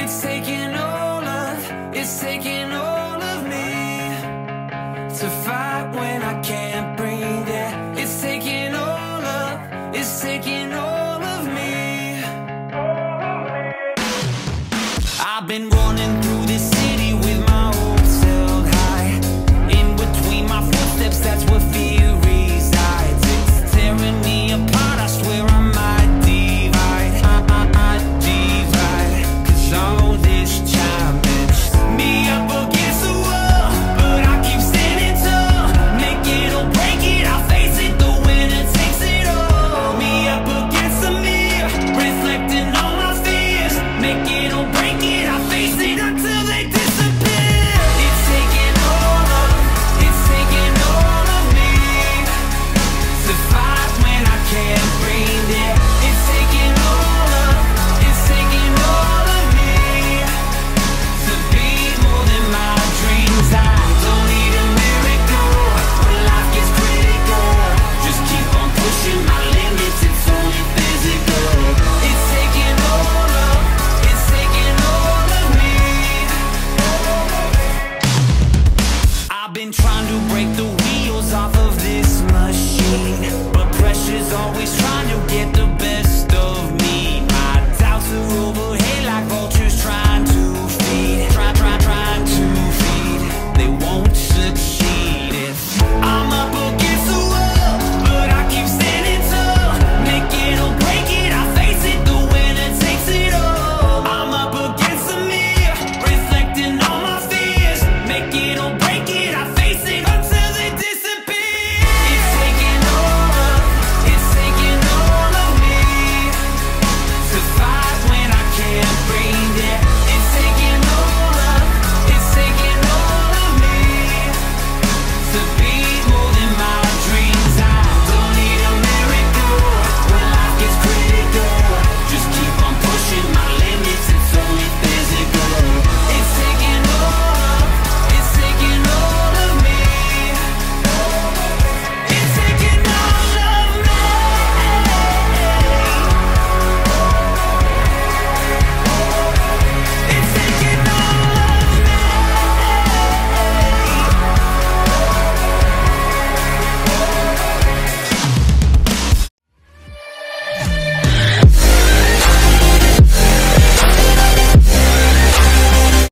It's taking all of me to fight when I can't breathe. Yeah, it's taking all of me. I've been running through this city with my hopes held high. In between my footsteps, that's where fear resides. It's tearing me apart, I swear I might divide. I might divide, 'cause all this challenge me up against the wall, but I keep standing tall. Make it or break it, I'll face it, the winner takes it all. Me up against the mirror, reflecting all my fears. Make it or break it, I'll face it all.